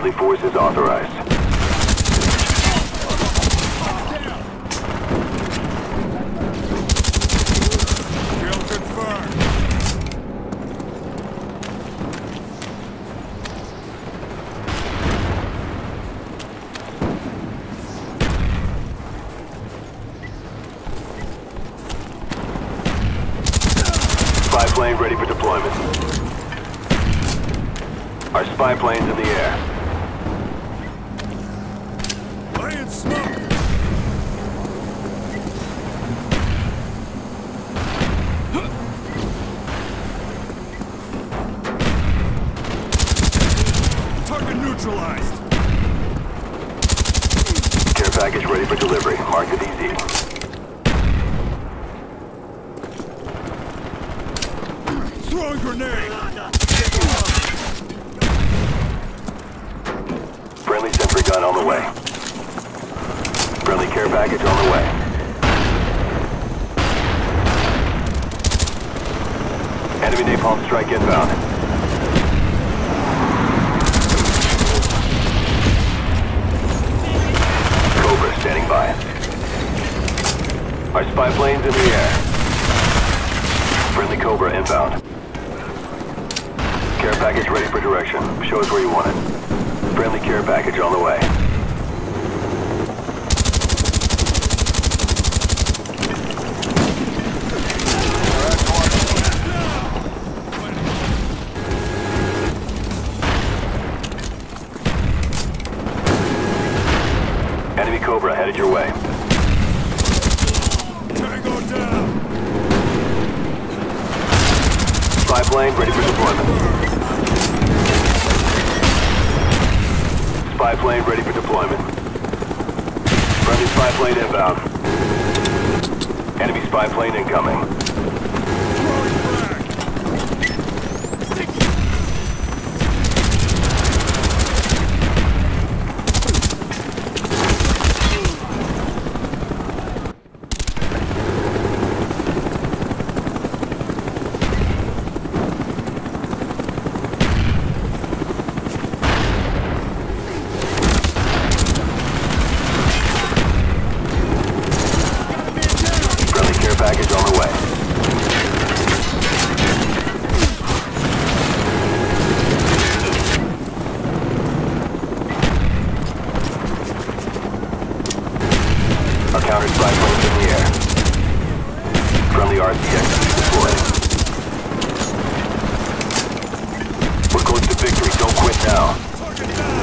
Friendly forces authorized. Kill confirmed. Spy plane ready for deployment. Our spy plane's in the air. Laying smoke. Target neutralized. Care package ready for delivery. Mark the DZ. Throwing grenade. Friendly sentry gun on the way. Friendly care package on the way. Enemy napalm strike inbound. Cobra standing by. Our spy plane's in the air. Friendly Cobra inbound. Care package ready for direction. Show us where you want it. Friendly care package on the way. Enemy Cobra headed your way. Tango down. Spy plane ready for deployment. Spy plane ready for deployment. Friendly spy plane inbound. Enemy spy plane incoming. Throwing frag. Friendly care package on the way. Our counter spy plane's in the air. Friendly RCX deployed. We're close to victory. Don't quit now. Target down.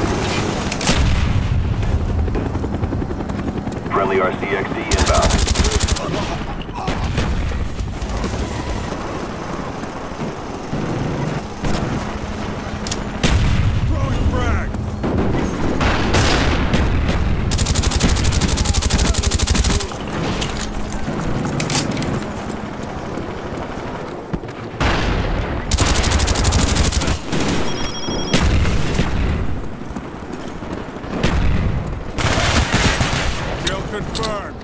Friendly RCXD inbound. Throwing frag. Kill confirmed.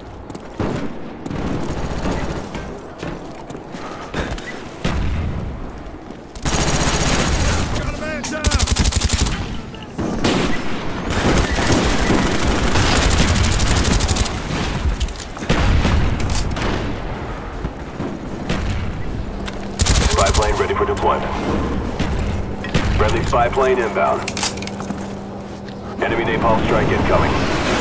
Got a man down. Spy plane ready for deployment. Friendly spy plane inbound. Enemy napalm strike incoming.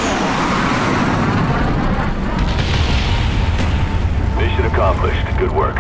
Mission accomplished. Good work.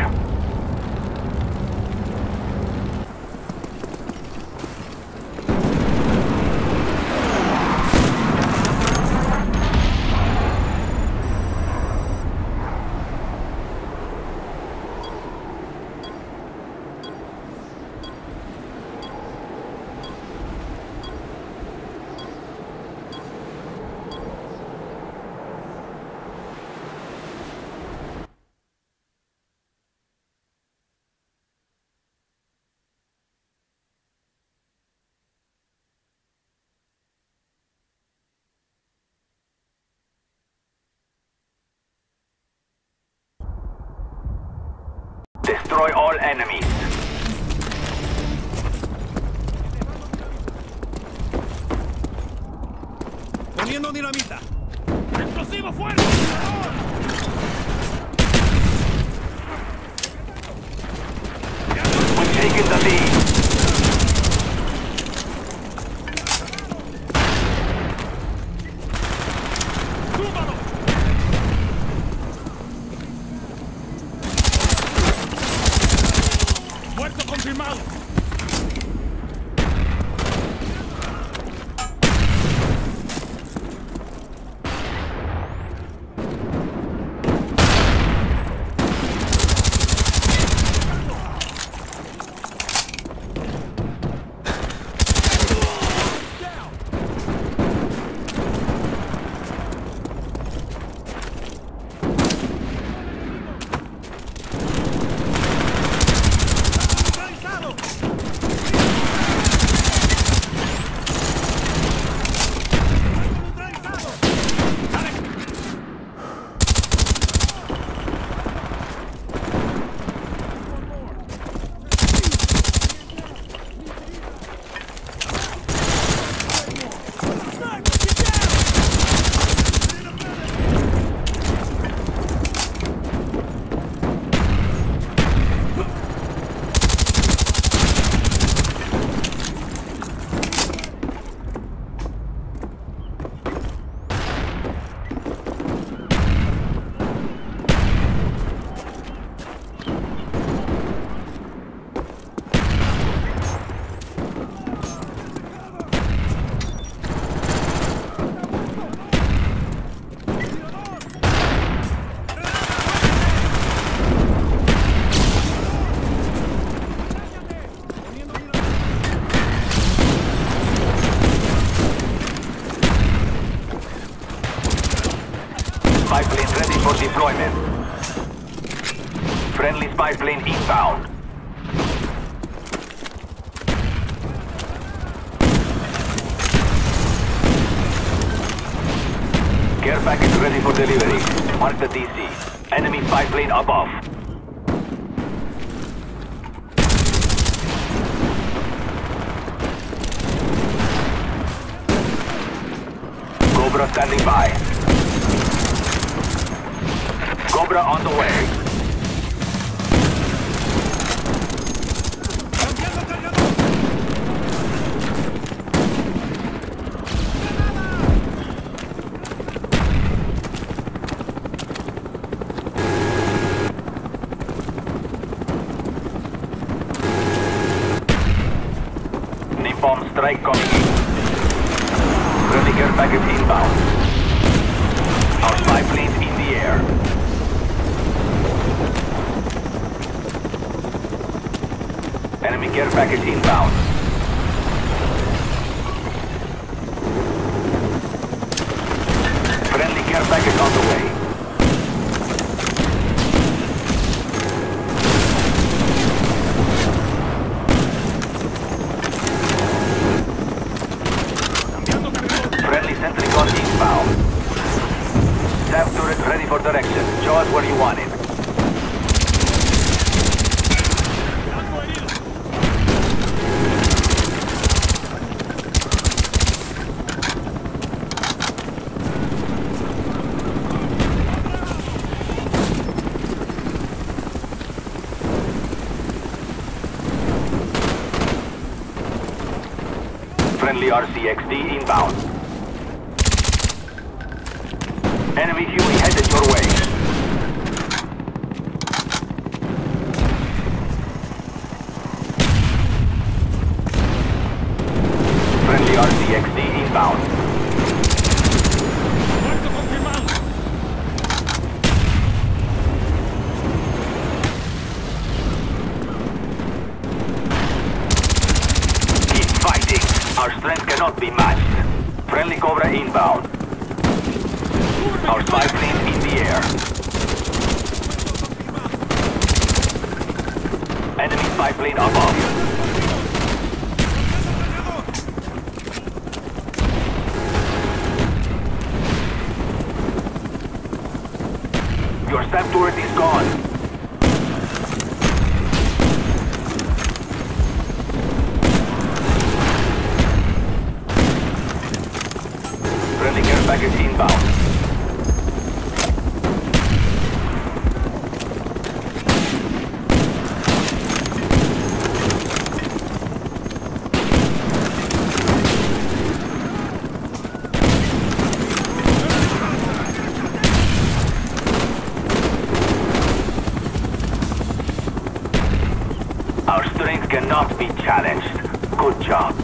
Destroy all enemies. Poniendo dinamita. ¡Explosivo fuera! We've taken the lead. ¡Súbalo! ¡Muerto confirmado! Spy plane ready for deployment. Friendly spy plane inbound. Care package ready for delivery. Mark the DC. Enemy spy plane above. Cobra standing by. Cobra on the way. ¡Cambiando cargador! Napalm strike coming in. Friendly care package inbound. Our spy planes in the air. Enemy care package inbound. Friendly care package on the way. ¡Cambiando cargador! Friendly sentry gun inbound. Staff turret ready for direction. Show us where you want it. ¡Algo herido! Friendly RCXD inbound. Enemy Huey headed your way. Friendly RCXD inbound. ¡Muerto confirmado! Keep fighting. Our strength cannot be matched. Friendly Cobra inbound. Our spy plane in the air. Enemy spy plane above. Your SAM turret is gone. Friendly care package challenged. Good job.